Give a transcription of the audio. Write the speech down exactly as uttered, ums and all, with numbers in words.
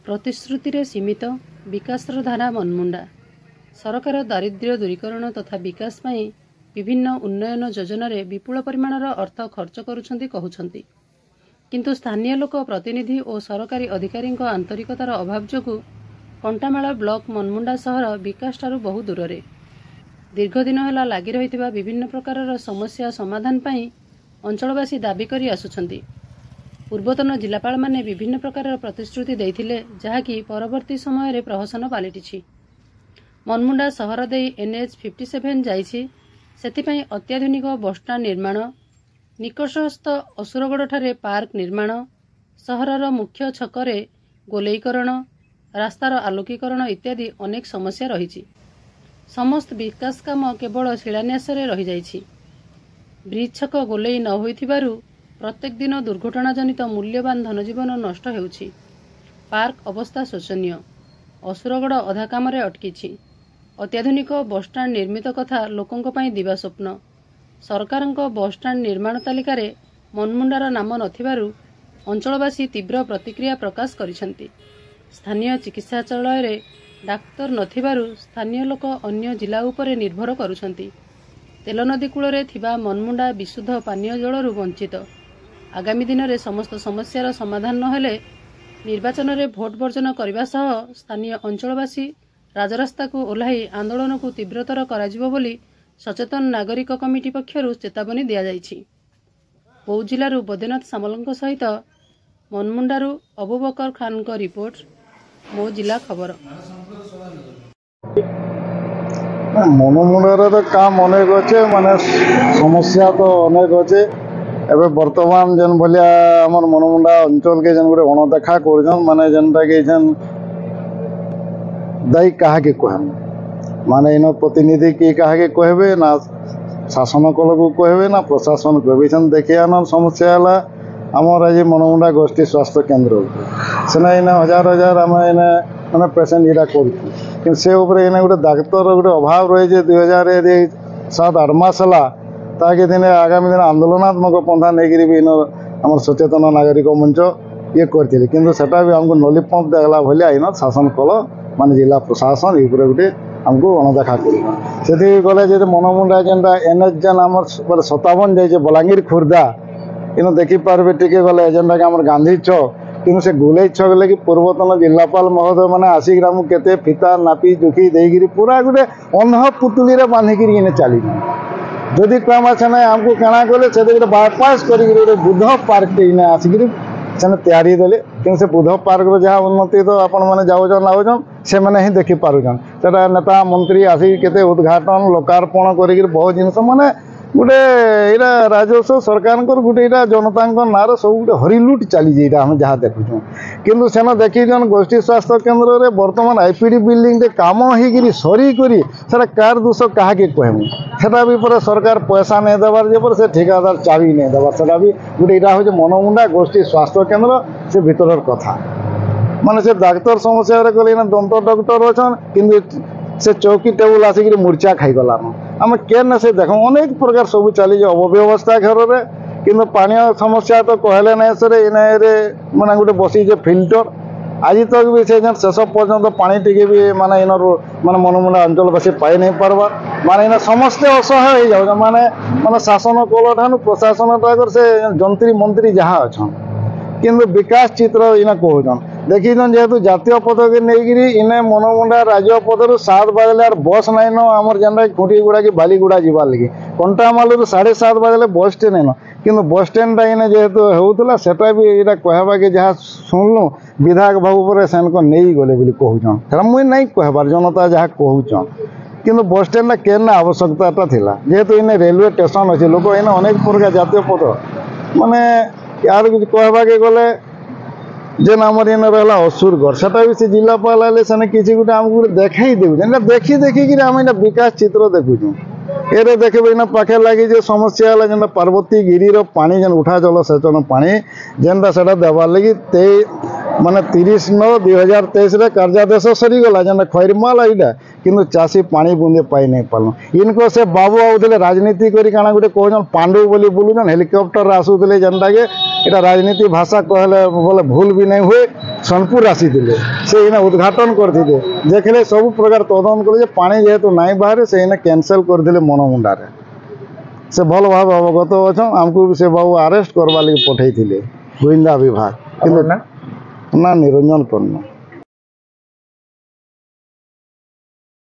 प्रतिश्रुति सीमित विकासर धारा मनमुंडा सरकार दारिद्र्य दूरीकरण तथा विकास पाई विभिन्न उन्नयन योजन विपुल परिमाणर अर्थ खर्च करुछंती कहउछंती किंतु स्थानीय लोक प्रतिनिधि और सरकारी अधिकारी आंतरिकतार अभाव जोगु कंटामाल ब्लॉक मनमुंडा सहर विकास ठारू बहु दूर रे दीर्घ दिन है लगी रही विभिन्न प्रकार समस्या समाधान पाई अंचलवासी दाबी करी आसुछंती। पूर्वतन जिलापाल माने विभिन्न प्रकार प्रतिश्रुति देइथिले जहाँकि परवर्ती समय प्रहसन पलटि मनमुंडा सहर दे एनएच फिफ्टी सेवेन जाइछि सेथिपाई अत्याधुनिक बसस्टाण्ड निर्माण निकटस्थ असुरगढ़ ठारे पार्क निर्माण सहरर मुख्य छकरे गोलेईकरण रास्तार आलोकीकरण इत्यादि अनेक समस्या रही। समस्त विकास काम केवल शिलान्यास रही जाइछि। ब्रिज छक गोलेई न होइथिबारु प्रत्येक दिन दुर्घटना जनित मूल्यवान धनजीवन नष्ट हेउछि। पार्क अवस्था शोचनीय असुरगढ़ अधा काम अटकी अत्याधुनिक बसस्टाण्ड निर्मित कथा लोकों पई दिवा स्वप्न सरकारଙ୍କ बसस्टाण्ड निर्माण तालिकार मनमुंडार नाम नथिबारु अंचलवासी तीव्र प्रतिक्रिया प्रकाश करिसेंती। स्थानीय चिकित्सालय डाक्तर नथिबारु स्थानीय लोक अन्य जिला उपरे निर्भर करुछंती। तेल नदी कूल थिबा मनमुंडा विशुद्ध पानीय जलरू वंचित। आगामी दिन में समस्त समस्यार समाधान नहेले निर्वाचन में भोट वर्जन करने सह स्थानीय अंचलवासी राजरास्ता को ओह्लाई आंदोलन को तीव्रतर कराजिबो बोली सचेतन नागरिक कमिटी पक्षरु चेतावनी दिया जाइछि। बौद्ध जिलारू बैद्यनाथ सामलଙ୍କ सहित मनमुंडारू अबू बकर खान को रिपोर्ट मो जिला खबर। मनमुंडार तो काम अनेक अच्छे माने समस्या तो अनेक अच्छे एबे वर्तमान जेन भलिया हमर मनमुंडा अंचल के जेन गोटे अणदेखा कर माने जेनटा कि जेन दायी कहा के कह माने इन प्रतिनिधि की कहा के कहबे ना शासन कल को कहबे ना प्रशासन कहबे देखिए आन समस्या है आमर आज मनमुंडा गोष्ठी स्वास्थ्य केन्द्र सेना इन हजार हजार आम इन मैंने पेसेंट इरा कर से गोटे डाक्तर गोटे अभाव रही दुई हजार सात आठ मस है ताकि दिन आगामी दिन आंदोलनात्मक पंथा नहीं भी इन आम सचेतन नागरिक मंच ये करते कि भी आमको नलीपंप देखला भाया इन शासन कल मान जिला प्रशासन ये गोटे आमको अणदेखा कर गले मनमुंडा जेनटा एनएच जेन आम सतावन जाइए बलांगीर खुर्दा इन देखिपारे टे गले जेनटा कि आम गांधी चौक कि से गोलेई छक लगे पूर्वतन जिलापाल महोदय मैंने आसिक केते फिता नापी जुखी देगी पूरा गोटे अंध पुतुली बांधिक चली जदि कम आसे ना आमको काଣା कले से गोटे बाईपास कर बुद्ध पार्क टे आसिक से तैयारी देले कि से बुद्ध पार्क जहाँ उन्नति तो आपण मैंने जाऊन लाउन से मैंने ही देखी पारुछन सेटा नेता मंत्री आसिक केते उद्घाटन लोकार्पण कर बहुत जिनस माने गोटे यहाँ राजस्व सरकार गोटे यहाँ जनता ना सब गोटे हरिलुट चली आम जहाँ देखुँ किंतु सेन देखी गोष्ठी स्वास्थ्य केन्द्र में बर्तमान आईपीडी बिल्डिंग काम हो सरीकरी से कार दोष क्या कहमु सेटा भी पर सरकार पैसा नहीं देवार जे पर से ठिकादार चाबी नहीं देवार सेटा भी गोटे यहाँ हूँ मनमुंडा गोष्ठी स्वास्थ्य केन्द्र से भीतर कथा माने से डाक्तर समस्या गले दंत डॉक्टर अच्छा कि से चौकी टेबुल आसिक मूर्छा खाईगला आम के से देख अनेक प्रकार सब चली अव्यवस्था घर में कि पानी समस्या तो कहले ना सर इन मैंने गोटे बसी फिल्टर आज तक भी से शेष पर्यंत पानी टी भी माने इन माने मनमुंडा अंचलवासी पाई नहीं पार्बा माने इन समस्ते असहाय हो जाए माने माने शासन कल ठान प्रशासन टाकर से जंत्री मंत्री जहाँ अच्छा किंतु विकास चित्र इन कहन देखी जेहेतु जातीय पद के नहीं इने मनमुंडा राज्य पदर सात बजले बस नाइन न आमर जेनटा खुटी गुड़ा कि बालीगुड़ा जीवार लगे कंटामाल साढ़े सात बजले बस टे नाइन कि बस स्टैंड इन जेहेतु होता सेटा भी यहाँ कहवा कि जहाँ शुणु विधायक बाबू पर से नहीं गले कहूँ मुई नहीं कहबार जनता जहाँ कहूँ कि बस स्टैंड के आवश्यकता था जेहेतु इन रेलवे स्टेशन अच्छे लोक इन अनेक प्रकार जातीय पद माने यार कुछ कहवा के गले जेन आमर इन रहा असुरगढ़ सेटा भी से जिलापाल आए से किसी गोटे आमको देखा दे देखी देखिक आम विकास चित्र देखुँ एरे देखबे ना पाखे लगी जो समस्या है जेनटा पार्वती गिरी पानी जेन उठा जल सेचन पानी जेनटा सेटा देवार लगी ते माने तीस नौ दुई हजार तेईस रे कार्यादेश सरीगला जेनटा खैरमाल एटा किंतु चाषी पानी बुंदे पाई नहीं पारल इनको से बाबू आउले राजनीति करी काना गोटे कहन पांडु बोली बुलुन हेलिकॉप्टर आसुले जेनटा के एटा राजनीति भाषा कहले बोले भूल भी नहीं हुए सोनपुर आसी से इना उद्घाटन करते देखले सब प्रकार तदन कर पानी जेहेतु नाई बाहर से इना कैंसल करदे मनमुंडारे से भल भाव अवगत अच्छा आमको से बाबू अरेस्ट करवा लगे पठे गुइंदा विभाग ना निरंजन पन्ना।